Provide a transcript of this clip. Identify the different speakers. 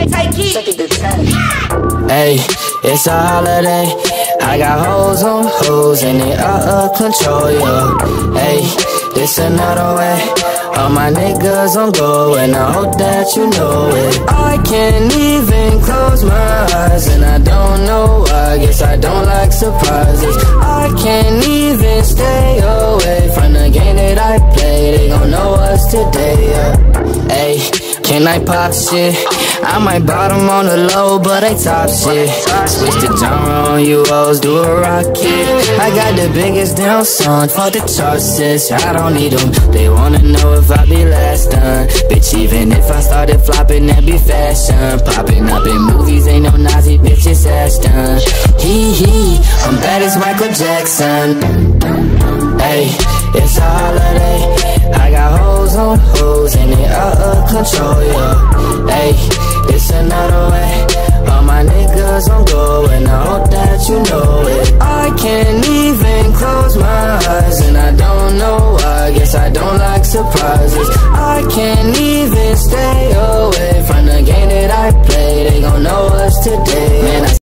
Speaker 1: Hey, it's a holiday. I got hoes on hoes and they out of control, yeah. Hey, this another way. All my niggas on go and I hope that you know it. I can't even close my eyes and I don't know why. Guess I don't like surprises. I can't even stay away from the game that I play. They gon' know us today, yeah. Hey, can I pop shit? I might bottom on the low, but I top shit. Switch the genre on you hoes, do a rocket. I got the biggest damn song for the charts, sis. I don't need them, they wanna know if I be last done. Bitch, even if I started flopping, that be fashion. Popping up in movies, ain't no Nazi bitches ass done. Hee, I'm bad as Michael Jackson. Hey, it's a holiday. I got hoes on hoes and they out of control, yeah. Hey, it's another way. All my niggas on go and I hope that you know it. I can't even close my eyes and I don't know why. Guess I don't like surprises. I can't even stay away from the game that I play. They gon' know us today. Man,